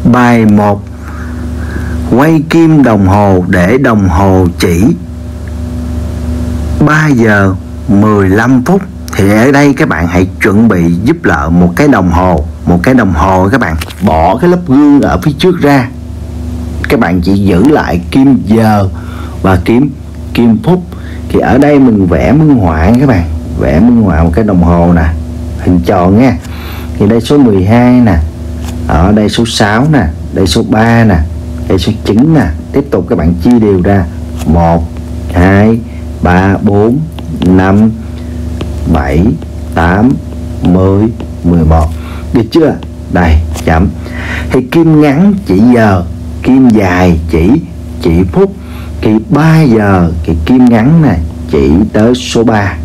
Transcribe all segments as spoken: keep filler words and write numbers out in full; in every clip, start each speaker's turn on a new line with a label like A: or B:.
A: Bài một. Quay kim đồng hồ để đồng hồ chỉ ba giờ mười lăm phút. Thì ở đây các bạn hãy chuẩn bị giúp Lợi một cái đồng hồ. Một cái đồng hồ các bạn bỏ cái lớp gương ở phía trước ra. Các bạn chỉ giữ lại kim giờ và kim kim phút. Thì ở đây mình vẽ minh họa các bạn. Vẽ minh họa một cái đồng hồ nè, hình tròn nha. Thì đây số mười hai nè, ở đây số sáu nè, đây số ba nè, đây số chín nè. Tiếp tục các bạn chia đều ra một, hai, ba, bốn, năm, bảy, tám, mười, mười một. Được chưa? Đây, chấm. Thì kim ngắn chỉ giờ, kim dài chỉ chỉ phút. Thì ba giờ thì kim ngắn này chỉ tới số ba.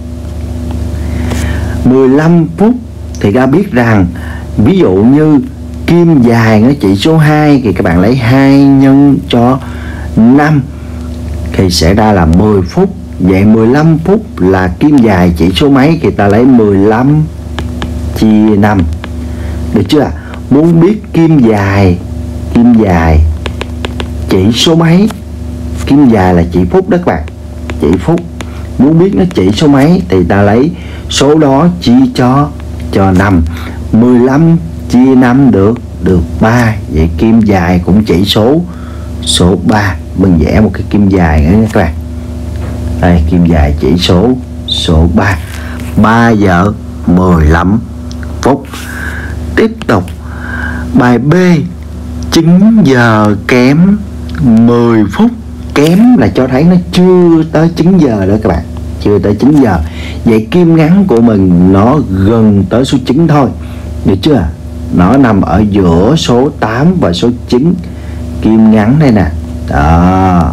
A: mười lăm phút thì ta biết rằng ví dụ như kim dài nó chỉ số hai thì các bạn lấy hai nhân cho năm thì sẽ ra là mười phút. Vậy mười lăm phút là kim dài chỉ số mấy thì ta lấy mười lăm chia năm. Được chưa? Muốn biết kim dài, kim dài chỉ số mấy? Kim dài là chỉ phút đó các bạn, chỉ phút. Muốn biết nó chỉ số mấy thì ta lấy số đó chia cho cho năm. mười lăm chia năm được được ba. Vậy kim dài cũng chỉ số số ba. Mình vẽ một cái kim dài nữa nha các bạn. Đây, kim dài chỉ số số ba. ba giờ mười lăm phút. Tiếp tục bài B. chín giờ kém mười phút. Kém là cho thấy nó chưa tới chín giờ đó các bạn, chưa tới chín giờ. Vậy kim ngắn của mình nó gần tới số chín thôi. Được chưa? Nó nằm ở giữa số tám và số chín. Kim ngắn đây nè. Đó.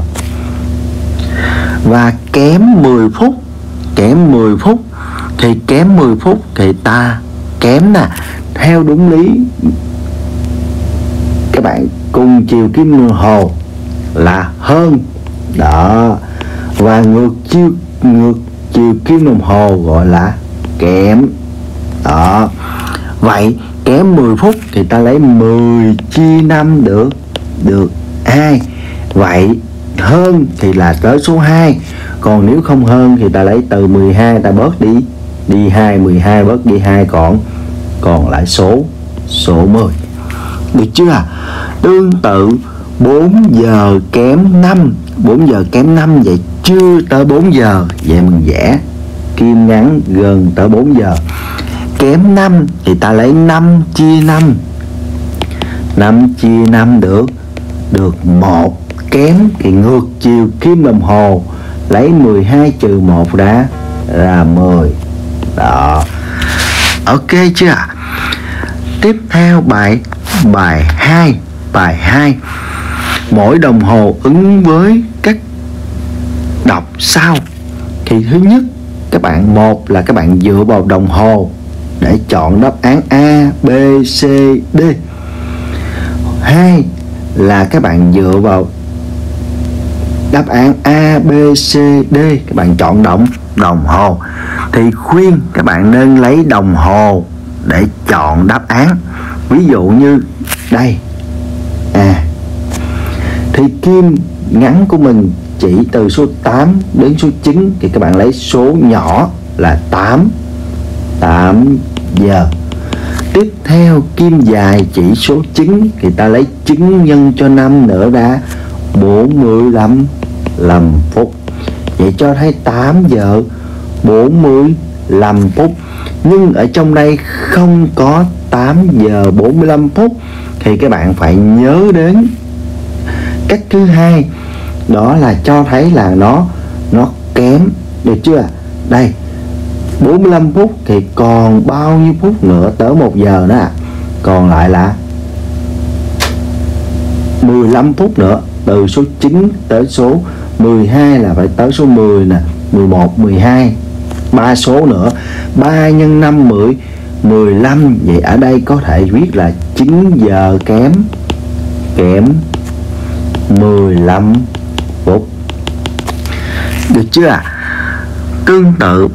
A: Và kém mười phút. Kém mười phút. Thì kém mười phút thì ta kém nè. Theo đúng lý các bạn, cùng chiều kim đồng hồ là hơn. Đó. Và ngược chiều ngược chiều kim đồng hồ gọi là kém. Đó. Vậy kém mười phút thì ta lấy mười chia năm được được hai. Vậy hơn thì là tới số hai. Còn nếu không hơn thì ta lấy từ mười hai ta bớt đi đi hai, mười hai bớt đi hai còn còn lại số số mười. Được chưa? Tương tự bốn giờ kém năm. bốn giờ kém năm, vậy chưa tới bốn giờ. Vậy mình vẽ kim ngắn gần tới bốn giờ. Kém năm thì ta lấy năm chia năm. năm chia năm được được một. Kém thì ngược chiều kim đồng hồ, lấy mười hai trừ một ra là mười. Đó. Ok chưa? Tiếp theo bài bài hai. Bài hai. Mỗi đồng hồ ứng với các đọc sau. Thì thứ nhất các bạn, một là các bạn dựa vào đồng hồ để chọn đáp án A, B, C, D. Hai là các bạn dựa vào đáp án A, B, C, D, các bạn chọn đồng đồng hồ. Thì khuyên các bạn nên lấy đồng hồ để chọn đáp án. Ví dụ như đây. À, thì kim ngắn của mình chỉ từ số tám đến số chín thì các bạn lấy số nhỏ là tám. tám giờ. Tiếp theo kim dài chỉ số chín thì ta lấy chín nhân cho năm nữa ra bốn mươi lăm phút. Vậy cho thấy tám giờ bốn mươi lăm phút. Nhưng ở trong đây không có tám giờ bốn mươi lăm phút. Thì các bạn phải nhớ đến cách thứ hai, đó là cho thấy là nó nó kém. Được chưa? Đây, bốn mươi lăm phút thì còn bao nhiêu phút nữa tới một giờ nữa à? Còn lại là mười lăm phút nữa. Từ số chín tới số mười hai là phải tới số mười nè, mười một, mười hai, ba số nữa. ba nhân năm mười, mười lăm. Vậy ở đây có thể viết là chín giờ kém kém mười lăm phút. Được chưa ạ? Tương tự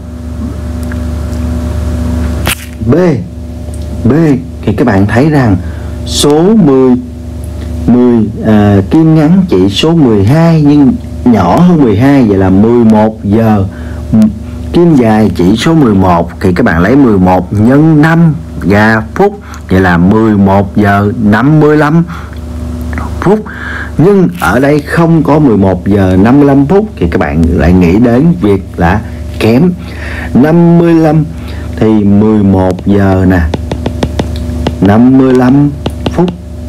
A: B. B thì các bạn thấy rằng số mười mười à, kim ngắn chỉ số mười hai nhưng nhỏ hơn mười hai, vậy là mười một giờ. Kim dài chỉ số mười một thì các bạn lấy mười một nhân năm ra phút, vậy là mười một giờ năm mươi lăm phút. Nhưng ở đây không có mười một giờ năm mươi lăm phút thì các bạn lại nghĩ đến việc là kém năm mươi lăm, thì mười một giờ nè năm mươi lăm phút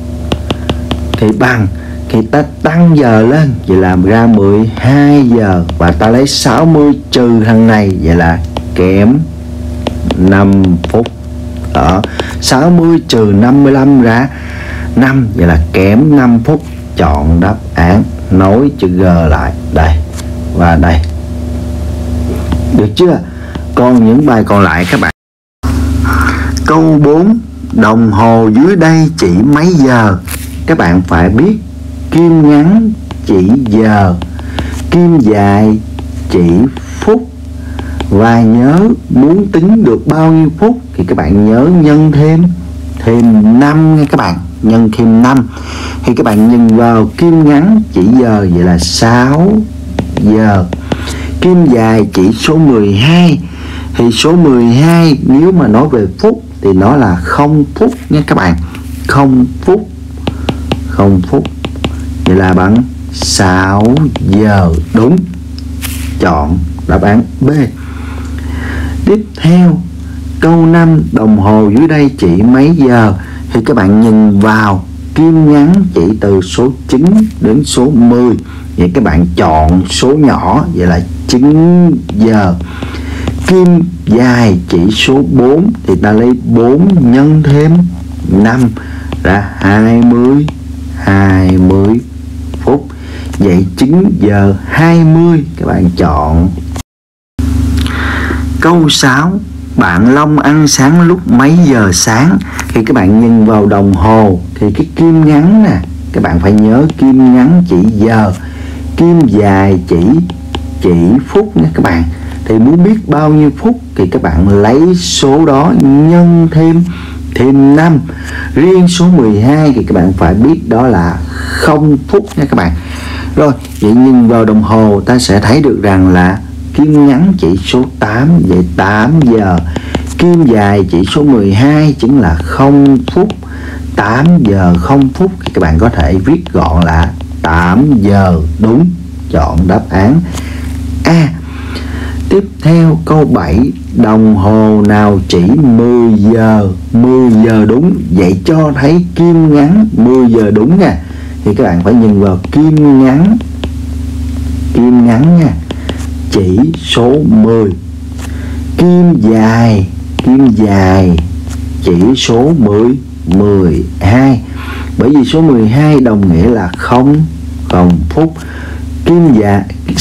A: thì bằng, thì ta tăng giờ lên, vậy làm ra mười hai giờ, và ta lấy sáu mươi trừ thằng này, vậy là kém năm phút. Đó, sáu mươi trừ năm mươi lăm ra năm, vậy là kém năm phút. Chọn đáp án, nối chữ G lại đây và đây. Được chưa? Còn những bài còn lại các bạn. Câu bốn, đồng hồ dưới đây chỉ mấy giờ? Các bạn phải biết kim ngắn chỉ giờ, kim dài chỉ phút, và nhớ muốn tính được bao nhiêu phút thì các bạn nhớ nhân thêm thêm năm nha các bạn, nhân thêm năm. Thì các bạn nhìn vào kim ngắn chỉ giờ, vậy là sáu giờ. Kim dài chỉ số mười hai, thì số mười hai nếu mà nói về phút thì nó là không phút nha các bạn, không phút, không phút, vậy là bằng sáu giờ đúng. Chọn đáp án B. Tiếp theo câu năm, đồng hồ dưới đây chỉ mấy giờ? Thì các bạn nhìn vào kim ngắn chỉ từ số chín đến số mười, vậy các bạn chọn số nhỏ, vậy là chín giờ. Kim dài chỉ số bốn thì ta lấy bốn nhân thêm năm ra hai mươi, hai mươi phút, vậy chín giờ hai mươi, các bạn chọn. Câu sáu, bạn Long ăn sáng lúc mấy giờ sáng? Thì các bạn nhìn vào đồng hồ thì cái kim ngắn nè, các bạn phải nhớ kim ngắn chỉ giờ, kim dài chỉ chỉ phút nha các bạn. Thì muốn biết bao nhiêu phút thì các bạn lấy số đó nhân thêm thêm năm. Riêng số mười hai thì các bạn phải biết đó là không phút nha các bạn. Rồi, vậy nhìn vào đồng hồ ta sẽ thấy được rằng là kim ngắn chỉ số tám, vậy tám giờ. Kim dài chỉ số mười hai chính là không phút, tám giờ không phút thì các bạn có thể viết gọn là tám giờ đúng. Chọn đáp án A. Tiếp theo câu bảy, đồng hồ nào chỉ mười giờ? mười giờ đúng, vậy cho thấy kim ngắn mười giờ đúng nha. Thì các bạn phải nhìn vào kim ngắn, kim ngắn nha, chỉ số mười. Kim dài, kim dài chỉ số mười, mười hai. Bởi vì số mười hai đồng nghĩa là không, không phút. Kim dài,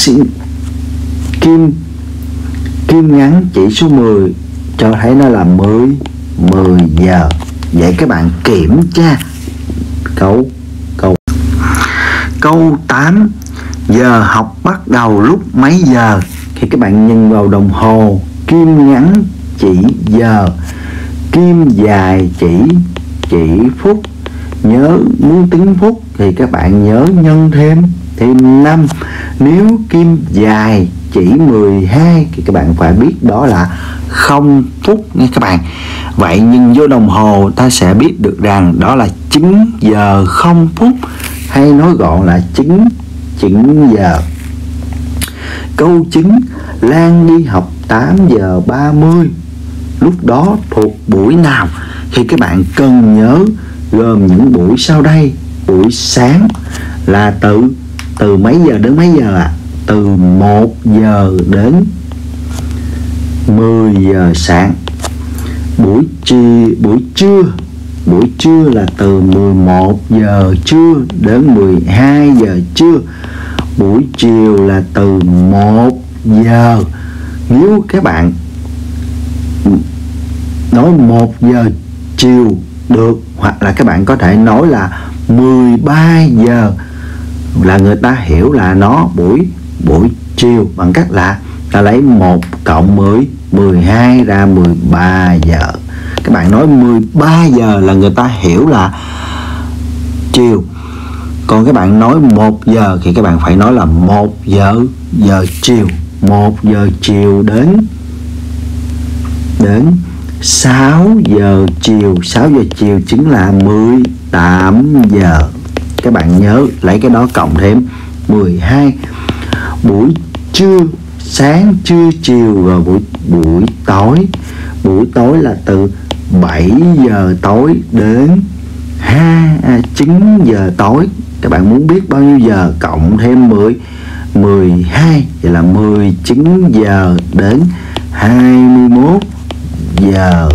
A: kim kim ngắn chỉ số mười cho thấy nó là mười, mười giờ. Vậy các bạn kiểm tra câu câu câu tám, giờ học bắt đầu lúc mấy giờ? Thì các bạn nhìn vào đồng hồ, kim ngắn chỉ giờ, kim dài chỉ chỉ phút. Nhớ muốn tính phút thì các bạn nhớ nhân thêm thêm năm. Nếu kim dài chỉ mười hai thì các bạn phải biết đó là không phút nha các bạn. Vậy nhìn vô đồng hồ ta sẽ biết được rằng đó là chín giờ không phút, hay nói gọn là chín, chín giờ. Câu chín, Lan đi học tám giờ ba mươi, lúc đó thuộc buổi nào? Thì các bạn cần nhớ gồm những buổi sau đây. Buổi sáng là từ từ mấy giờ đến mấy giờ ạ? À? Từ một giờ đến mười giờ sáng. Buổi trưa, buổi trưa, buổi trưa là từ mười một giờ trưa đến mười hai giờ trưa. Buổi chiều là từ một giờ. Nếu các bạn nói một giờ chiều được, hoặc là các bạn có thể nói là mười ba giờ, là người ta hiểu là nó buổi buổi chiều bằng cách là ta lấy một cộng mười, mười hai ra mười ba giờ. Các bạn nói mười ba giờ là người ta hiểu là chiều. Còn các bạn nói một giờ thì các bạn phải nói là một giờ giờ chiều, một giờ chiều đến đến sáu giờ chiều. Sáu giờ chiều chính là mười tám giờ. Các bạn nhớ lấy cái đó cộng thêm mười hai. Buổi trưa, sáng, trưa, chiều, rồi buổi buổi tối. Buổi tối là từ bảy giờ tối đến ha à, chín giờ tối. Các bạn muốn biết bao nhiêu giờ cộng thêm mười mười hai, vậy là mười chín giờ đến hai mươi mốt giờ.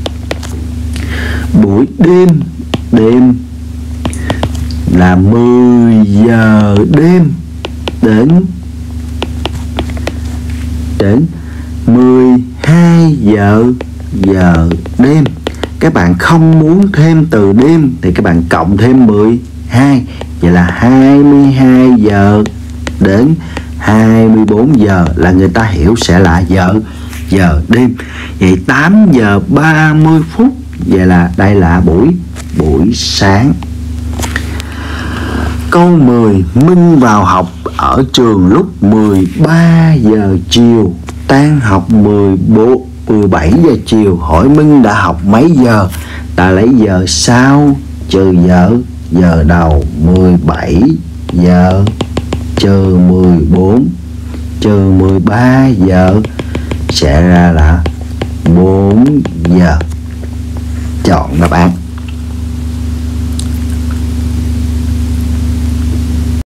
A: Buổi đêm, đêm là mười giờ đêm đến đến mười hai giờ giờ đêm. Các bạn không muốn thêm từ đêm thì các bạn cộng thêm mười hai, vậy là hai mươi hai giờ đến hai mươi bốn giờ, là người ta hiểu sẽ là giờ giờ đêm. Vậy tám giờ ba mươi phút, vậy là đây là buổi buổi sáng. Câu mười. Minh vào học ở trường lúc mười ba giờ chiều, tan học mười bảy giờ chiều. Hỏi Minh đã học mấy giờ? Ta lấy giờ sau trừ giờ giờ đầu. Mười bảy giờ trừ mười bốn trừ mười ba giờ sẽ ra là bốn giờ. Chọn đáp án.